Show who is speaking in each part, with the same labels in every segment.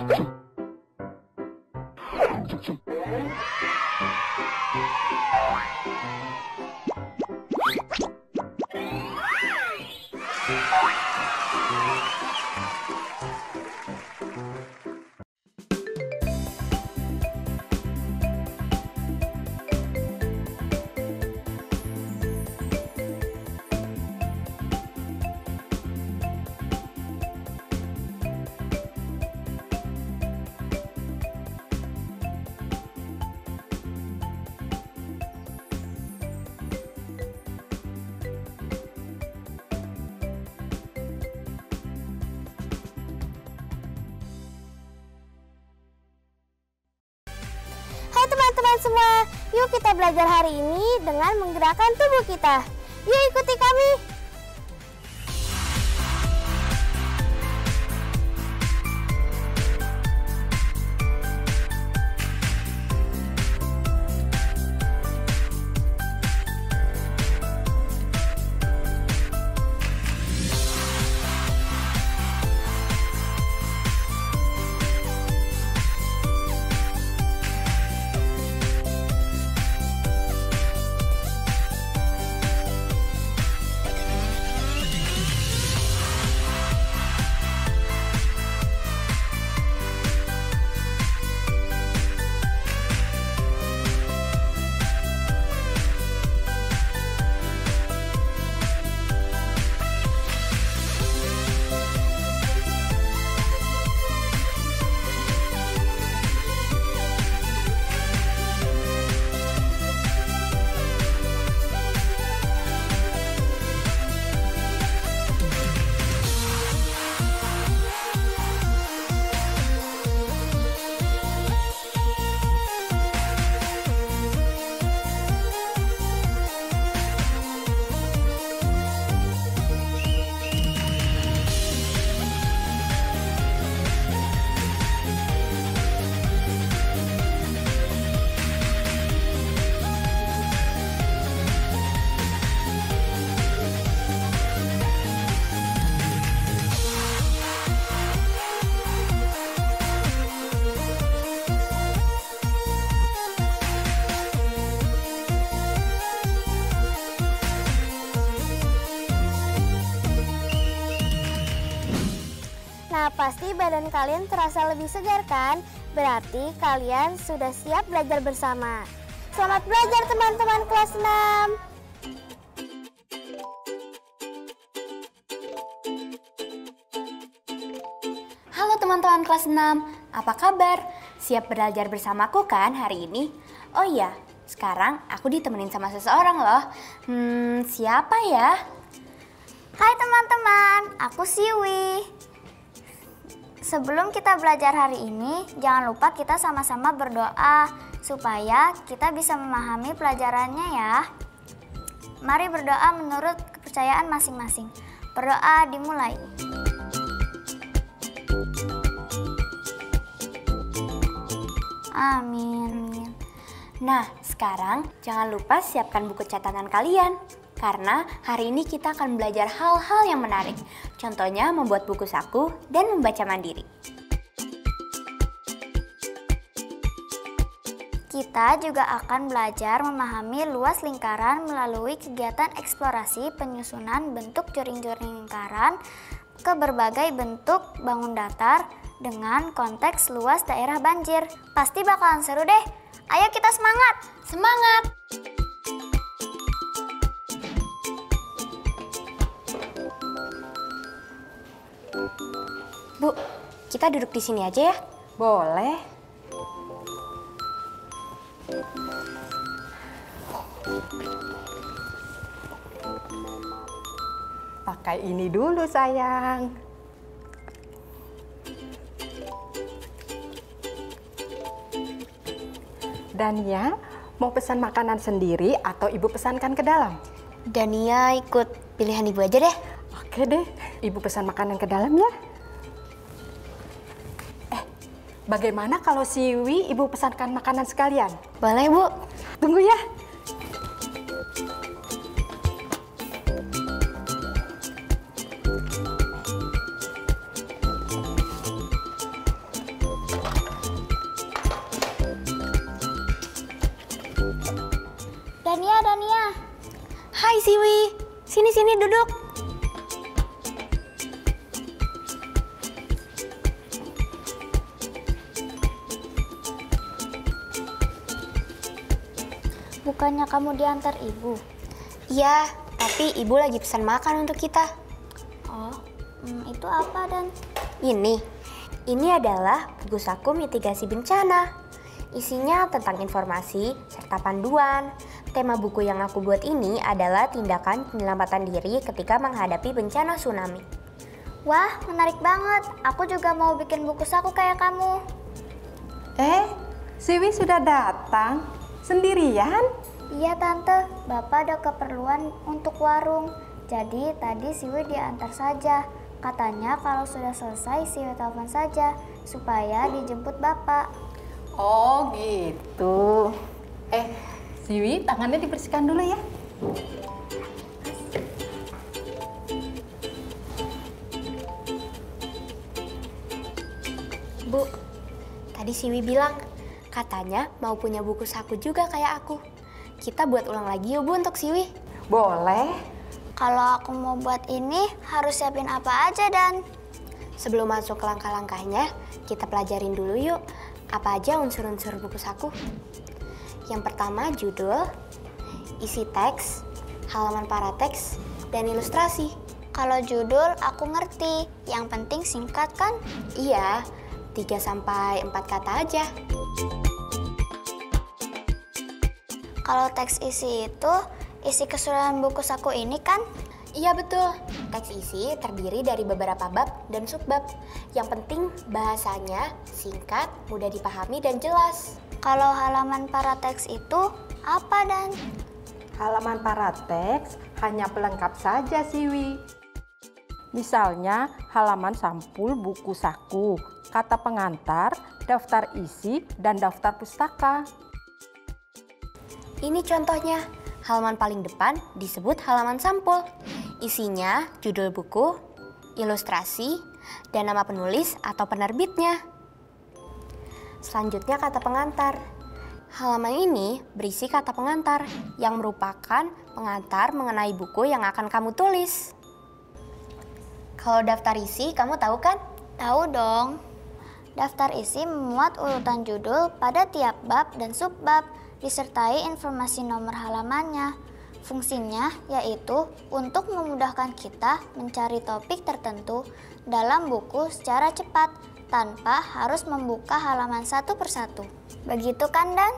Speaker 1: Hai teman-teman semua, yuk kita belajar hari ini dengan menggerakkan tubuh kita. Yuk ikuti kami. Nah, pasti badan kalian terasa lebih segar kan? Berarti kalian sudah siap belajar bersama. Selamat belajar teman-teman kelas 6.
Speaker 2: Halo teman-teman kelas 6, apa kabar? Siap belajar bersamaku kan hari ini? Oh iya, sekarang aku ditemenin sama seseorang loh. Siapa ya?
Speaker 1: Hai teman-teman, aku Siwi. Sebelum kita belajar hari ini, jangan lupa kita sama-sama berdoa supaya kita bisa memahami pelajarannya ya. Mari berdoa menurut kepercayaan masing-masing. Berdoa dimulai. Amin.
Speaker 2: Nah, sekarang jangan lupa siapkan buku catatan kalian. Karena hari ini kita akan belajar hal-hal yang menarik. Contohnya membuat buku saku dan membaca mandiri.
Speaker 1: Kita juga akan belajar memahami luas lingkaran melalui kegiatan eksplorasi penyusunan bentuk jaring-jaring lingkaran ke berbagai bentuk bangun datar dengan konteks luas daerah banjir. Pasti bakalan seru deh. Ayo kita semangat!
Speaker 2: Semangat! Bu, kita duduk di sini aja ya?
Speaker 3: Boleh. Pakai ini dulu sayang. Dania, mau pesan makanan sendiri atau ibu pesankan ke dalam?
Speaker 2: Dania ikut pilihan ibu aja deh.
Speaker 3: Oke deh, ibu pesan makanan ke dalam ya. Bagaimana kalau Siwi ibu pesankan makanan sekalian?
Speaker 2: Boleh Bu.
Speaker 3: Tunggu ya.
Speaker 2: Siwi. Sini duduk.
Speaker 1: Bukannya kamu diantar ibu?
Speaker 2: Iya, tapi ibu lagi pesan makan untuk kita.
Speaker 1: Oh, itu apa Dan?
Speaker 2: Ini adalah buku saku mitigasi bencana. Isinya tentang informasi serta panduan. Tema buku yang aku buat ini adalah tindakan penyelamatan diri ketika menghadapi bencana tsunami.
Speaker 1: Wah, menarik banget. Aku juga mau bikin buku saku kayak kamu.
Speaker 3: Siwi sudah datang. Sendirian?
Speaker 1: Iya Tante, Bapak ada keperluan untuk warung. Jadi tadi Siwi diantar saja. Katanya kalau sudah selesai Siwi telepon saja supaya dijemput Bapak.
Speaker 3: Oh gitu. Siwi, tangannya dibersihkan dulu ya.
Speaker 2: Bu, tadi Siwi bilang katanya mau punya buku saku juga kayak aku. Kita buat ulang lagi yuk Bu untuk Siwi.
Speaker 3: Boleh.
Speaker 1: Kalau aku mau buat ini harus siapin apa aja Dan?
Speaker 2: Sebelum masuk ke langkah-langkahnya, kita pelajarin dulu yuk apa aja unsur-unsur buku saku. Yang pertama judul, isi teks, halaman parateks, dan ilustrasi.
Speaker 1: Kalau judul aku ngerti, yang penting singkat kan?
Speaker 2: Iya, 3-4 kata aja.
Speaker 1: Kalau teks isi itu isi keseluruhan buku saku ini kan?
Speaker 2: Iya betul, teks isi terdiri dari beberapa bab dan subbab. Yang penting bahasanya singkat, mudah dipahami, dan jelas.
Speaker 1: Kalau halaman parateks itu apa Dan?
Speaker 3: Halaman parateks hanya pelengkap saja Siwi. Misalnya halaman sampul buku saku, kata pengantar, daftar isi, dan daftar pustaka.
Speaker 2: Ini contohnya, halaman paling depan disebut halaman sampul. Isinya judul buku, ilustrasi, dan nama penulis atau penerbitnya. Selanjutnya kata pengantar. Halaman ini berisi kata pengantar yang merupakan pengantar mengenai buku yang akan kamu tulis. Kalau daftar isi, kamu tahu kan?
Speaker 1: Tahu dong. Daftar isi memuat urutan judul pada tiap bab dan subbab, disertai informasi nomor halamannya. Fungsinya yaitu untuk memudahkan kita mencari topik tertentu dalam buku secara cepat, tanpa harus membuka halaman satu persatu. Begitu kan Dan?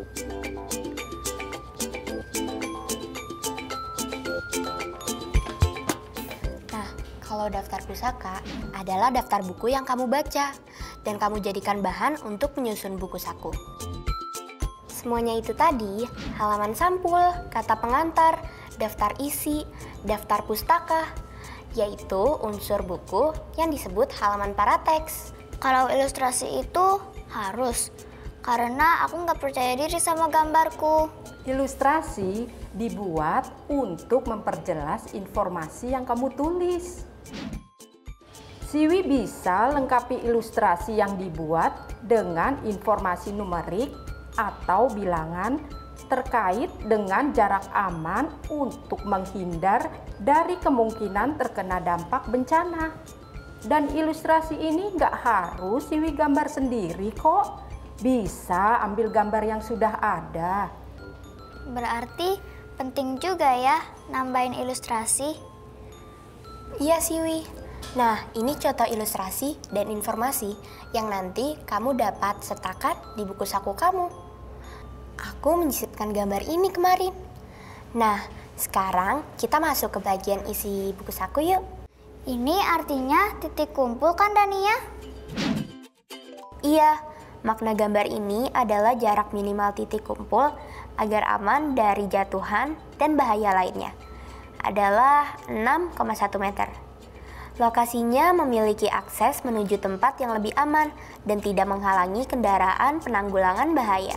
Speaker 2: Nah, kalau daftar pusaka adalah daftar buku yang kamu baca dan kamu jadikan bahan untuk menyusun buku saku. Semuanya itu tadi, halaman sampul, kata pengantar, daftar isi, daftar pustaka, yaitu unsur buku yang disebut halaman parateks.
Speaker 1: Kalau ilustrasi itu harus, karena aku nggak percaya diri sama gambarku.
Speaker 3: Ilustrasi dibuat untuk memperjelas informasi yang kamu tulis. Siwi bisa lengkapi ilustrasi yang dibuat dengan informasi numerik atau bilangan terkait dengan jarak aman untuk menghindar dari kemungkinan terkena dampak bencana. Dan ilustrasi ini nggak harus Siwi gambar sendiri kok. Bisa ambil gambar yang sudah ada.
Speaker 1: Berarti penting juga ya nambahin ilustrasi.
Speaker 2: Iya Siwi. Nah, ini contoh ilustrasi dan informasi yang nanti kamu dapat sertakan di buku saku kamu. Aku menyisipkan gambar ini kemarin. Nah, sekarang kita masuk ke bagian isi buku saku yuk.
Speaker 1: Ini artinya titik kumpul kan Dania?
Speaker 2: Iya, makna gambar ini adalah jarak minimal titik kumpul agar aman dari jatuhan dan bahaya lainnya. Adalah 6,1 meter. Lokasinya memiliki akses menuju tempat yang lebih aman dan tidak menghalangi kendaraan penanggulangan bahaya.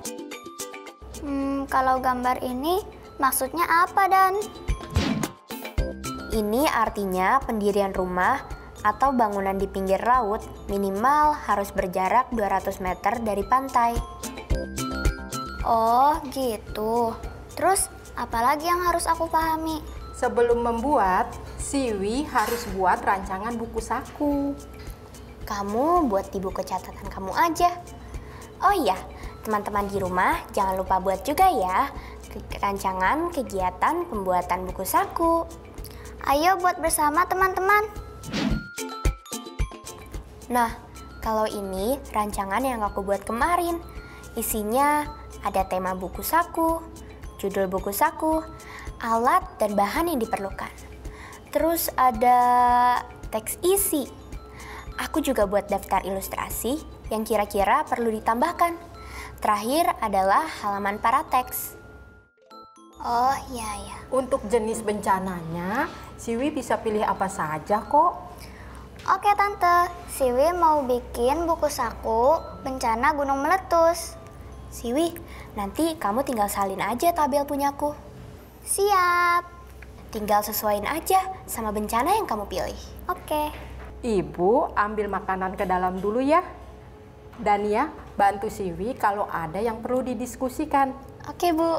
Speaker 1: Kalau gambar ini maksudnya apa Dan?
Speaker 2: Ini artinya pendirian rumah atau bangunan di pinggir laut minimal harus berjarak 200 meter dari pantai.
Speaker 1: Oh gitu. Terus Apalagi yang harus aku pahami?
Speaker 3: Sebelum membuat, Siwi harus buat rancangan buku saku.
Speaker 2: Kamu buat di buku catatan kamu aja. Oh iya, teman-teman di rumah jangan lupa buat juga ya rancangan kegiatan pembuatan buku saku.
Speaker 1: Ayo buat bersama teman-teman.
Speaker 2: Nah, kalau ini rancangan yang aku buat kemarin. Isinya ada tema buku saku, judul buku saku, alat dan bahan yang diperlukan. Terus ada teks isi. Aku juga buat daftar ilustrasi yang kira-kira perlu ditambahkan. Terakhir adalah halaman parateks.
Speaker 1: Oh iya ya.
Speaker 3: Untuk jenis bencananya, Siwi bisa pilih apa saja kok.
Speaker 1: Oke Tante, Siwi mau bikin buku saku bencana gunung meletus.
Speaker 2: Siwi, nanti kamu tinggal salin aja tabel punyaku.
Speaker 1: Siap.
Speaker 2: Tinggal sesuaiin aja sama bencana yang kamu pilih.
Speaker 1: Oke.
Speaker 3: Ibu ambil makanan ke dalam dulu ya. Dania, bantu Siwi kalau ada yang perlu didiskusikan.
Speaker 2: Oke, Bu.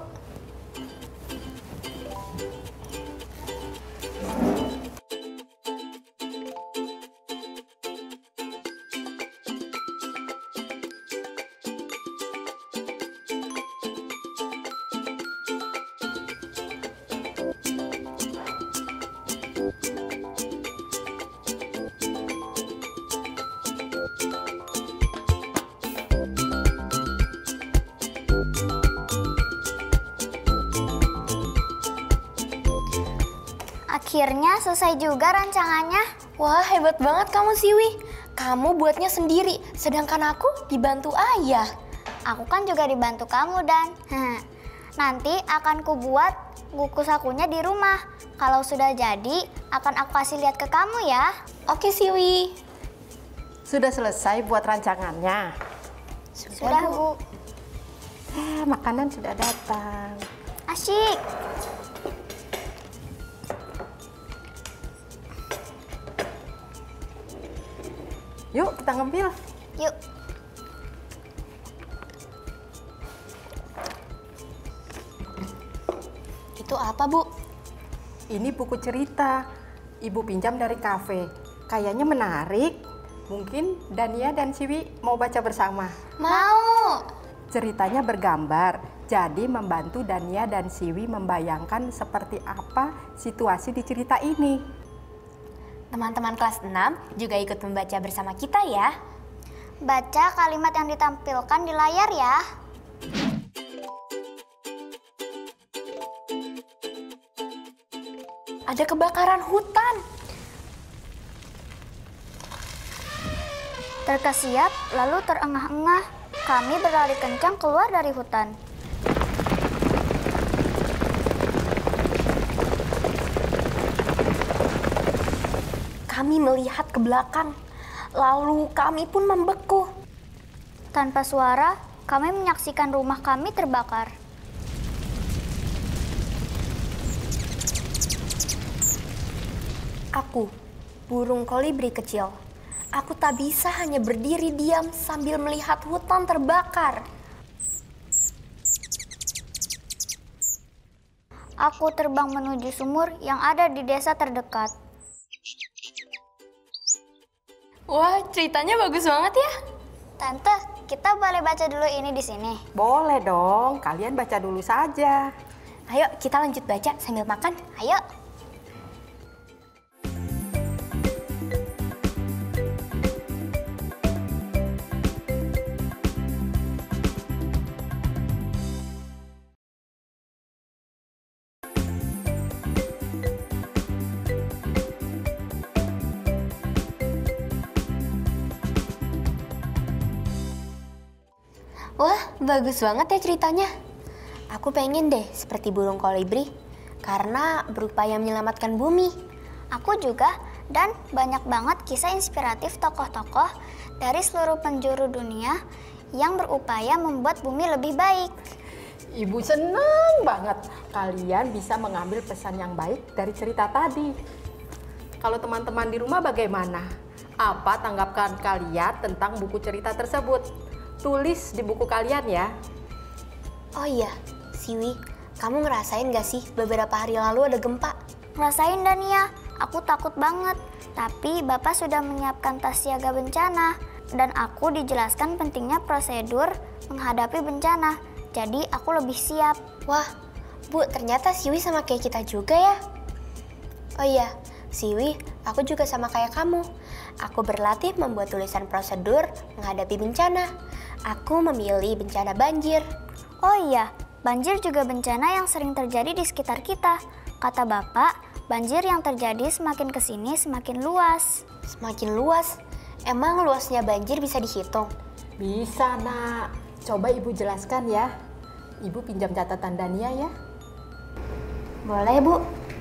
Speaker 1: Akhirnya selesai juga rancangannya.
Speaker 2: Wah, hebat banget kamu, Siwi. Kamu buatnya sendiri, sedangkan aku dibantu ayah.
Speaker 1: Aku kan juga dibantu kamu, Dan. Nanti akan kubuat buku sakunya di rumah. Kalau sudah jadi, akan aku kasih lihat ke kamu ya.
Speaker 2: Oke, Siwi.
Speaker 3: Sudah selesai buat rancangannya?
Speaker 1: Sudah, Bu.
Speaker 3: Makanan sudah datang.
Speaker 1: Asyik.
Speaker 3: Yuk kita ngambil.
Speaker 1: Yuk.
Speaker 2: Itu apa, Bu?
Speaker 3: Ini buku cerita. Ibu pinjam dari kafe. Kayaknya menarik. Mungkin Dania dan Siwi mau baca bersama.
Speaker 2: Mau.
Speaker 3: Ceritanya bergambar, jadi membantu Dania dan Siwi membayangkan seperti apa situasi di cerita ini.
Speaker 2: Teman-teman kelas 6 juga ikut membaca bersama kita ya.
Speaker 1: Baca kalimat yang ditampilkan di layar ya.
Speaker 2: Ada kebakaran hutan.
Speaker 1: Terkesiap lalu terengah-engah. Kami berlari kencang keluar dari hutan.
Speaker 2: Kami melihat ke belakang, lalu kami pun membeku.
Speaker 1: Tanpa suara, kami menyaksikan rumah kami terbakar.
Speaker 2: Aku, burung kolibri kecil. Aku tak bisa hanya berdiri diam sambil melihat hutan terbakar.
Speaker 1: Aku terbang menuju sumur yang ada di desa terdekat.
Speaker 2: Wah, ceritanya bagus banget ya.
Speaker 1: Tante, kita boleh baca dulu ini di sini.
Speaker 3: Boleh dong, kalian baca dulu saja.
Speaker 2: Ayo kita lanjut baca sambil makan.
Speaker 1: Ayo.
Speaker 2: Wah, bagus banget ya ceritanya. Aku pengen deh seperti burung kolibri karena berupaya menyelamatkan bumi.
Speaker 1: Aku juga, dan banyak banget kisah inspiratif tokoh-tokoh dari seluruh penjuru dunia yang berupaya membuat bumi lebih baik.
Speaker 3: Ibu senang banget kalian bisa mengambil pesan yang baik dari cerita tadi. Kalau teman-teman di rumah bagaimana? Apa tanggapan kalian tentang buku cerita tersebut? Tulis di buku kalian ya.
Speaker 2: Oh iya, Siwi, kamu ngerasain gak sih beberapa hari lalu ada gempa?
Speaker 1: Ngerasain Dania, aku takut banget. Tapi Bapak sudah menyiapkan tas siaga bencana. Dan aku dijelaskan pentingnya prosedur menghadapi bencana. Jadi aku lebih siap.
Speaker 2: Wah, Bu, ternyata Siwi sama kayak kita juga ya. Oh iya, Siwi, aku juga sama kayak kamu. Aku berlatih membuat tulisan prosedur menghadapi bencana. Aku memilih bencana banjir.
Speaker 1: Oh iya, banjir juga bencana yang sering terjadi di sekitar kita. Kata Bapak, banjir yang terjadi semakin kesini semakin luas.
Speaker 2: Semakin luas? Emang luasnya banjir bisa dihitung?
Speaker 3: Bisa, Nak. Coba Ibu jelaskan ya. Ibu pinjam catatan Dania ya.
Speaker 2: Boleh, Bu.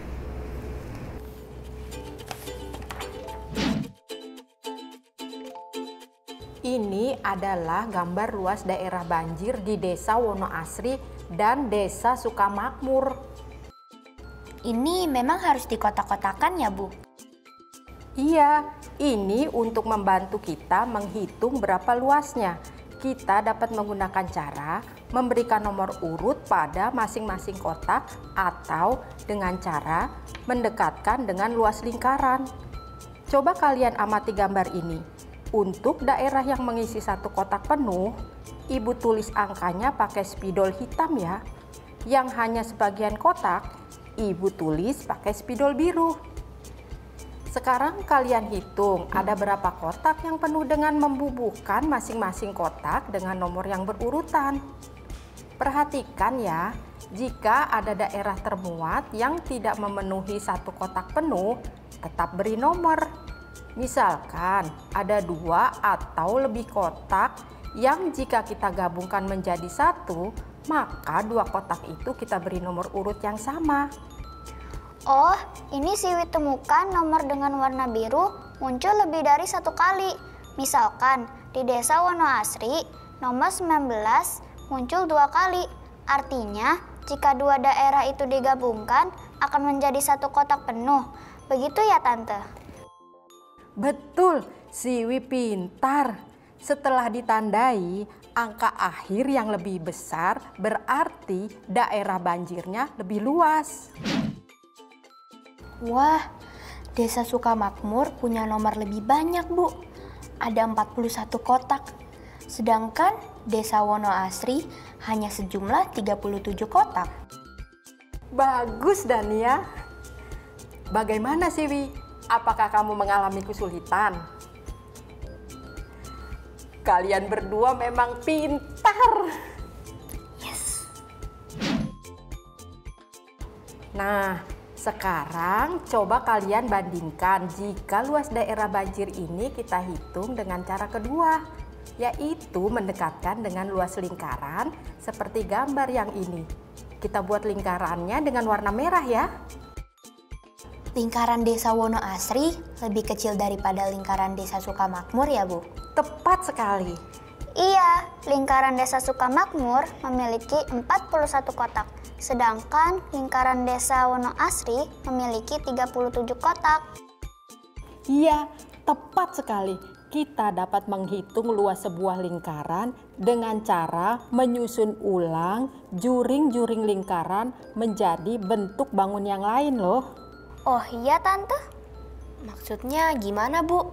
Speaker 3: Ini adalah gambar luas daerah banjir di Desa Wonoasri dan Desa Sukamakmur.
Speaker 2: Ini memang harus dikotak-kotakan ya, Bu?
Speaker 3: Iya, ini untuk membantu kita menghitung berapa luasnya. Kita dapat menggunakan cara memberikan nomor urut pada masing-masing kotak atau dengan cara mendekatkan dengan luas lingkaran. Coba kalian amati gambar ini. Untuk daerah yang mengisi satu kotak penuh, Ibu tulis angkanya pakai spidol hitam ya. Yang hanya sebagian kotak, Ibu tulis pakai spidol biru. Sekarang kalian hitung ada berapa kotak yang penuh dengan membubuhkan masing-masing kotak dengan nomor yang berurutan. Perhatikan ya, jika ada daerah termuat yang tidak memenuhi satu kotak penuh, tetap beri nomor. Misalkan ada 2 atau lebih kotak yang jika kita gabungkan menjadi satu, maka 2 kotak itu kita beri nomor urut yang sama.
Speaker 1: Oh, ini Siwi temukan nomor dengan warna biru muncul lebih dari 1 kali. Misalkan di Desa Wonoasri, nomor 19 muncul 2 kali. Artinya, jika 2 daerah itu digabungkan akan menjadi 1 kotak penuh. Begitu ya, Tante?
Speaker 3: Betul, Siwi pintar. Setelah ditandai, angka akhir yang lebih besar berarti daerah banjirnya lebih luas.
Speaker 2: Wah, Desa Sukamakmur punya nomor lebih banyak, Bu. Ada 41 kotak. Sedangkan Desa Wonoasri hanya sejumlah 37 kotak.
Speaker 3: Bagus, Dania. Bagaimana, Siwi? Apakah kamu mengalami kesulitan? Kalian berdua memang pintar.
Speaker 2: Yes.
Speaker 3: Nah, sekarang coba kalian bandingkan jika luas daerah banjir ini kita hitung dengan cara kedua, yaitu mendekatkan dengan luas lingkaran seperti gambar yang ini. Kita buat lingkarannya dengan warna merah ya.
Speaker 2: Lingkaran Desa Wonoasri lebih kecil daripada lingkaran Desa Sukamakmur ya, Bu?
Speaker 3: Tepat sekali.
Speaker 1: Iya, lingkaran Desa Sukamakmur memiliki 41 kotak. Sedangkan lingkaran Desa Wonoasri memiliki 37 kotak.
Speaker 3: Iya, tepat sekali. Kita dapat menghitung luas sebuah lingkaran dengan cara menyusun ulang juring-juring lingkaran menjadi bentuk bangun yang lain loh.
Speaker 1: Oh iya, Tante?
Speaker 2: Maksudnya gimana, Bu?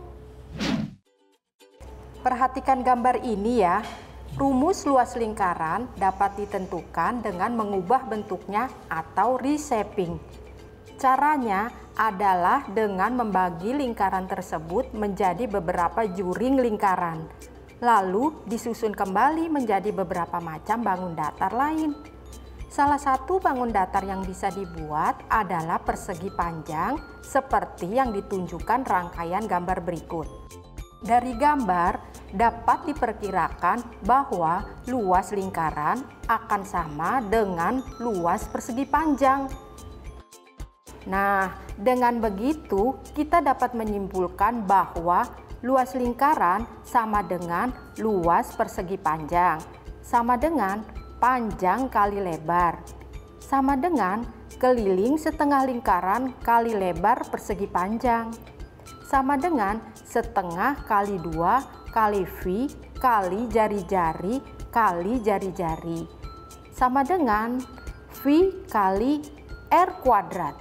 Speaker 3: Perhatikan gambar ini ya. Rumus luas lingkaran dapat ditentukan dengan mengubah bentuknya atau reshaping. Caranya adalah dengan membagi lingkaran tersebut menjadi beberapa juring lingkaran, lalu disusun kembali menjadi beberapa macam bangun datar lain. Salah satu bangun datar yang bisa dibuat adalah persegi panjang seperti yang ditunjukkan rangkaian gambar berikut. Dari gambar dapat diperkirakan bahwa luas lingkaran akan sama dengan luas persegi panjang. Nah, dengan begitu kita dapat menyimpulkan bahwa luas lingkaran sama dengan luas persegi panjang, sama dengan panjang kali lebar, sama dengan keliling setengah lingkaran kali lebar persegi panjang, sama dengan setengah kali 2 kali V kali jari-jari kali jari-jari, sama dengan V V kali R kuadrat.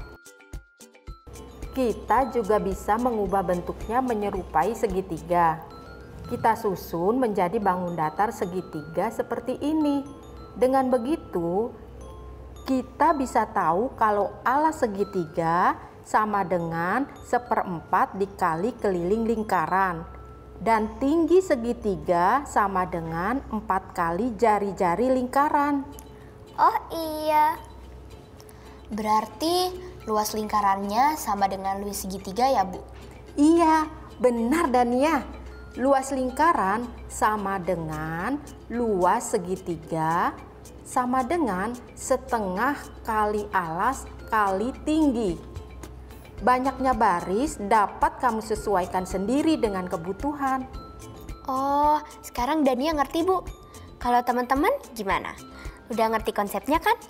Speaker 3: Kita juga bisa mengubah bentuknya menyerupai segitiga. Kita susun menjadi bangun datar segitiga seperti ini. Dengan begitu, kita bisa tahu kalau alas segitiga sama dengan 1/4 dikali keliling lingkaran. Dan tinggi segitiga sama dengan 4 kali jari-jari lingkaran.
Speaker 1: Oh iya.
Speaker 2: Berarti luas lingkarannya sama dengan luas segitiga ya, Bu?
Speaker 3: Iya, benar Dania. Luas lingkaran sama dengan luas segitiga sama dengan setengah kali alas kali tinggi. Banyaknya baris dapat kamu sesuaikan sendiri dengan kebutuhan.
Speaker 2: Oh, sekarang Dania ngerti, Bu. Kalau teman-teman gimana? Udah ngerti konsepnya kan?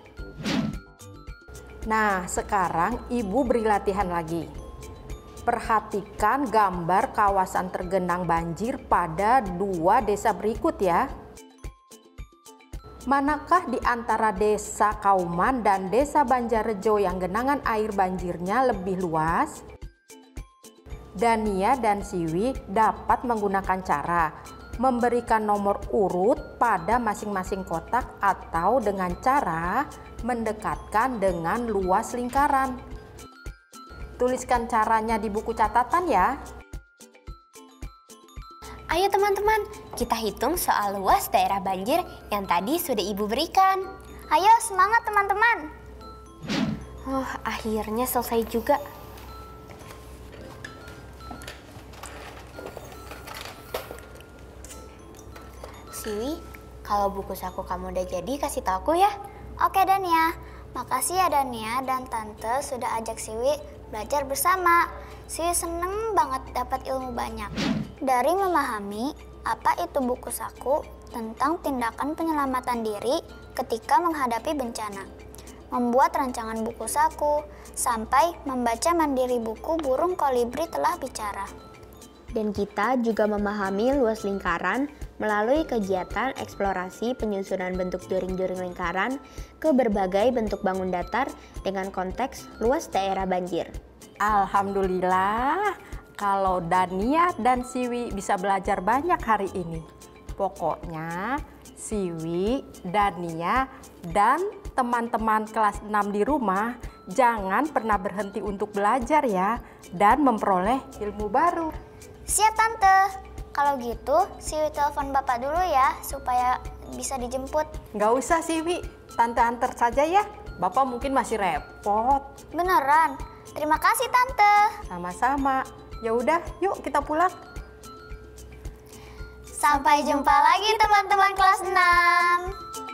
Speaker 3: Nah, sekarang Ibu beri latihan lagi. Perhatikan gambar kawasan tergenang banjir pada 2 desa berikut ya. Manakah di antara desa Kauman dan desa Banjarrejo yang genangan air banjirnya lebih luas? Dania dan Siwi dapat menggunakan cara memberikan nomor urut pada masing-masing kotak atau dengan cara mendekatkan dengan luas lingkaran. Tuliskan caranya di buku catatan ya.
Speaker 2: Ayo teman-teman, kita hitung soal luas daerah banjir yang tadi sudah Ibu berikan.
Speaker 1: Ayo semangat teman-teman.
Speaker 2: Akhirnya selesai juga. Siwi, kalau buku saku kamu udah jadi kasih tau aku ya.
Speaker 1: Oke Dania, makasih ya Dania dan Tante sudah ajak Siwi belajar bersama. Siwi seneng banget dapat ilmu banyak. Dari memahami apa itu buku saku tentang tindakan penyelamatan diri ketika menghadapi bencana. Membuat rancangan buku saku, sampai membaca mandiri buku Burung Kolibri Telah Bicara.
Speaker 2: Dan kita juga memahami luas lingkaran melalui kegiatan eksplorasi penyusunan bentuk juring-juring lingkaran ke berbagai bentuk bangun datar dengan konteks luas daerah banjir.
Speaker 3: Alhamdulillah, kalau Dania dan Siwi bisa belajar banyak hari ini. Pokoknya Siwi, Dania, dan teman-teman kelas 6 di rumah jangan pernah berhenti untuk belajar ya dan memperoleh ilmu baru.
Speaker 1: Siap Tante. Kalau gitu, Siwi telepon Bapak dulu ya supaya bisa dijemput.
Speaker 3: Nggak usah Siwi, Tante antar saja ya. Bapak mungkin masih repot.
Speaker 1: Beneran? Terima kasih Tante.
Speaker 3: Sama-sama. Ya udah, yuk kita pulang.
Speaker 1: Sampai jumpa lagi teman-teman kelas 6.